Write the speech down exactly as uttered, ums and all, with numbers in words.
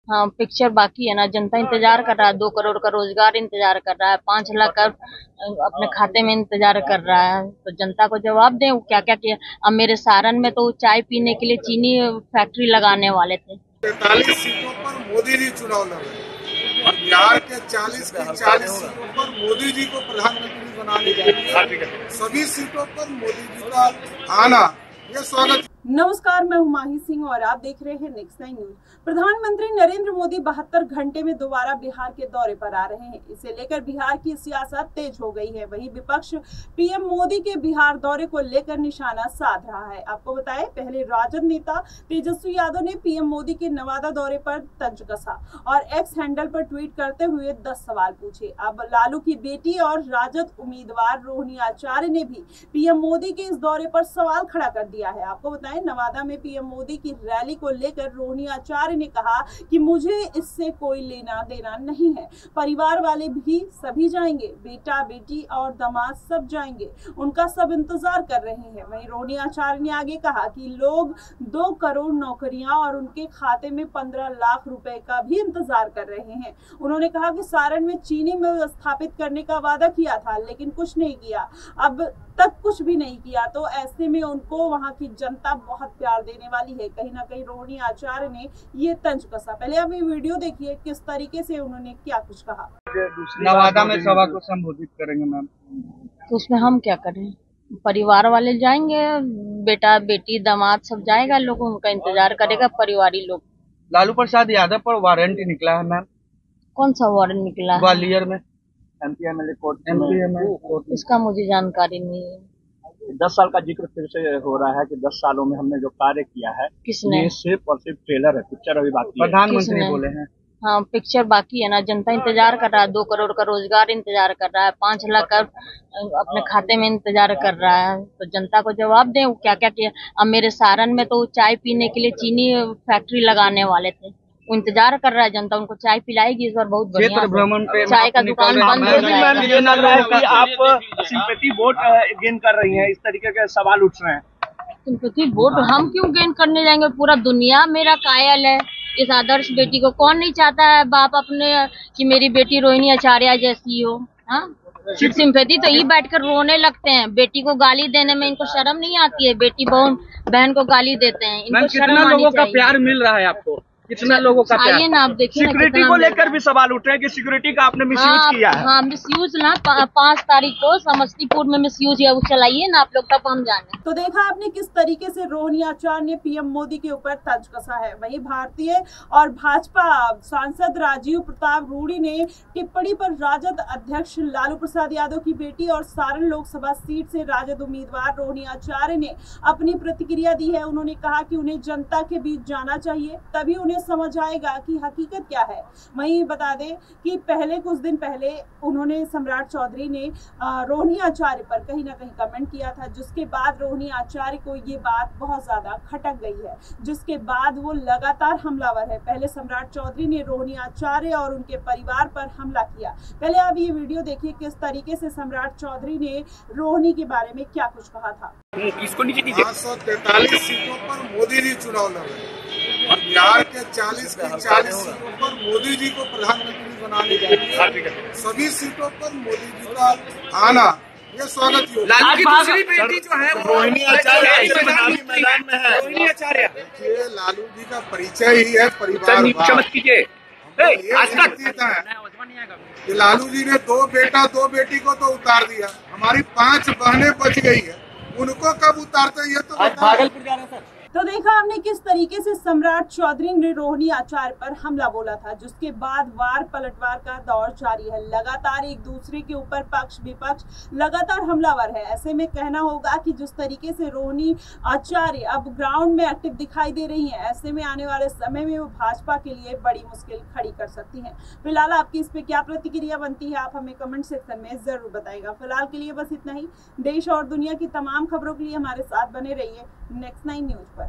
हाँ, पिक्चर बाकी है ना। जनता इंतजार कर रहा है, दो करोड़ का रोजगार इंतजार कर रहा है, पांच लाख का अपने खाते में इंतजार कर रहा है। तो जनता को जवाब दें वो क्या क्या किया। अब मेरे सारण में तो चाय पीने के लिए चीनी फैक्ट्री लगाने वाले थे। तैतालीस सीटों पर मोदी जी चुनाव लड़ रहे हैं और बिहार के चालीस की चालीस सीटों पर मोदी जी को प्रधानमंत्री बनाने के लिए सभी सीटों पर मोदी जी का आना ये स्वागत। नमस्कार, मैं हूं माही सिंह और आप देख रहे हैं नेक्स्ट नाइन न्यूज। प्रधानमंत्री नरेंद्र मोदी बहत्तर घंटे में दोबारा बिहार के दौरे पर आ रहे हैं। इसे लेकर बिहार की सियासत तेज हो गई है। वहीं विपक्ष पीएम मोदी के बिहार दौरे को लेकर निशाना साध रहा है। आपको बताएं, पहले राजद नेता तेजस्वी यादव ने पीएम मोदी के नवादा दौरे पर तंज कसा और एक्स हैंडल पर ट्वीट करते हुए दस सवाल पूछे। अब लालू की बेटी और राजद उम्मीदवार रोहिणी आचार्य ने भी पीएम मोदी के इस दौरे पर सवाल खड़ा कर दिया है। आपको बताएं, नवादा में पीएम मोदी की रैली को लेकर रोहिणी आचार्य ने कहा कि मुझे इससे कोई लेना देना नहीं है, परिवार वाले भी सभी जाएंगे, बेटा बेटी और दामाद सब जाएंगे, उनका सब इंतजार कर रहे हैं। वहीं रोहिणी आचार्य ने आगे कहा कि लोग दो करोड़ नौकरियां और उनके खाते में पंद्रह लाख रुपए का भी इंतजार कर रहे हैं। उन्होंने कहा कि सारण में चीनी मिल स्थापित करने का वादा किया था लेकिन कुछ नहीं किया, अब तक कुछ भी नहीं किया, तो ऐसे में उनको वहां की जनता बहुत प्यार देने वाली है। कहीं ना कहीं रोहिणी आचार्य ने ये तंज कसा। पहले आप ये वीडियो देखिए किस तरीके से उन्होंने क्या कुछ कहा। नवादा में सभा को संबोधित करेंगे मैम, तो उसमें हम क्या करें? परिवार वाले जाएंगे, बेटा बेटी दामाद सब जाएगा, लोग उनका इंतजार करेगा, परिवारी लोग। लालू प्रसाद यादव पर वारंट निकला है मैम। कौन सा वारंट निकला है? ग्वालियर में MP MLA court MP MLA इसका मुझे जानकारी नहीं है। दस साल का जिक्र फिर से हो रहा है कि दस सालों में हमने जो कार्य किया है, किसने? ये सिर्फ और सिर्फ ट्रेलर है, पिक्चर अभी बाकी है। प्रधानमंत्री बोले हैं। हाँ, पिक्चर बाकी है ना। जनता इंतजार कर रहा है, दो करोड़ का रोजगार इंतजार कर रहा है, पांच लाख का अपने खाते में इंतजार कर रहा है। तो जनता को जवाब दें वो क्या क्या किया। अब मेरे सारण में तो चाय पीने के लिए चीनी फैक्ट्री लगाने वाले थे, वो इंतजार कर रहा है। जनता उनको चाय पिलाएगी इस बार बहुत बढ़िया। भ्रमण पे चाय का दुकान बंद हो जाएगा। आप सिंपैथी वोट गेन कर रही हैं, इस तरीके के सवाल उठ रहे हैं। सिंपैथी वोट हम क्यों गेन करने जाएंगे? पूरा दुनिया मेरा कायल है। इस आदर्श बेटी को कौन नहीं चाहता है बाप अपने कि मेरी बेटी रोहिणी आचार्य जैसी हो। हाँ, सिर्फ सिंपैथी तो ये बैठकर रोने लगते हैं। बेटी को गाली देने में इनको शर्म नहीं आती है। बेटी बहन बहन को गाली देते हैं, इनको शर्म आनी चाहिए। लोगों का प्यार मिल रहा है आपको? कितना लोगों का प्यार? आइए ना, आप देखिए। सिक्योरिटी को लेकर भी सवाल उठ रहे हैं कि सिक्योरिटी का आपने मिसयूज हाँ, किया है। हाँ, मिसयूज ना। पांच तारीख को समस्तीपुर में मिसयूज है, वो चलाइए ना आप लोग, तब हम जाने। तो देखा आपने किस तरीके से रोहिणी आचार्य ने पीएम मोदी के ऊपर तंज कसा है। वहीं भारतीय और भाजपा सांसद राजीव प्रताप रूडी ने टिप्पणी पर राजद अध्यक्ष लालू प्रसाद यादव की बेटी और सारण लोकसभा सीट से राजद उम्मीदवार रोहिणी आचार्य ने अपनी प्रतिक्रिया दी है। उन्होंने कहा कि उन्हें जनता के बीच जाना चाहिए, तभी उन्हें समझ आएगा कि हकीकत क्या है। वहीं बता दें कि पहले कुछ दिन पहले उन्होंने सम्राट चौधरी ने रोहिणी आचार्य पर कहीं ना कहीं कमेंट किया था, जिसके बाद रोहिणी आचार्य को ये बात बहुत ज्यादा खटक गई है, जिसके बाद वो लगातार हमलावर है। पहले सम्राट चौधरी ने रोहिणी आचार्य और उनके परिवार पर हमला किया। पहले आप ये वीडियो देखिए किस तरीके से सम्राट चौधरी ने रोहिणी के बारे में क्या कुछ कहा था। इसको नीचे दीजिए। पाँच सौ तैतालीस सीटों पर मोदी जी चुनाव लड़ रहे हैं और बिहार के चालीस की चालीस सीटों पर मोदी जी को प्रधानमंत्री बनाने के लिए सभी सीटों पर मोदी जी का आना ये स्वागत योग्य। लालू की दूसरी बेटी जो है रोहिणी आचार्य मैदान में है। रोहिणी आचार्य, देखिए लालू जी का परिचय ही है परिवार। मत कीजिए। आज तक कि लालू जी ने दो बेटा दो बेटी को तो उतार दिया, हमारी पांच बहनें बच गई है, उनको कब उतारते हैं ये तो भागलपुर जा रहे हैं सर। तो देखा हमने किस तरीके से सम्राट चौधरी ने रोहिणी आचार्य पर हमला बोला था, जिसके बाद वार पलटवार का दौर जारी है। लगातार एक दूसरे के ऊपर पक्ष विपक्ष लगातार हमलावर है। ऐसे में कहना होगा कि जिस तरीके से रोहिणी आचार्य अब ग्राउंड में एक्टिव दिखाई दे रही हैं, ऐसे में आने वाले समय में वो भाजपा के लिए बड़ी मुश्किल खड़ी कर सकती हैं। फिलहाल आपकी इस पे क्या प्रतिक्रिया बनती है, आप हमें कमेंट सेक्शन में जरूर बताइएगा। फिलहाल के लिए बस इतना ही। देश और दुनिया की तमाम खबरों के लिए हमारे साथ बने रहिए नेक्स्ट नाइन न्यूज पर।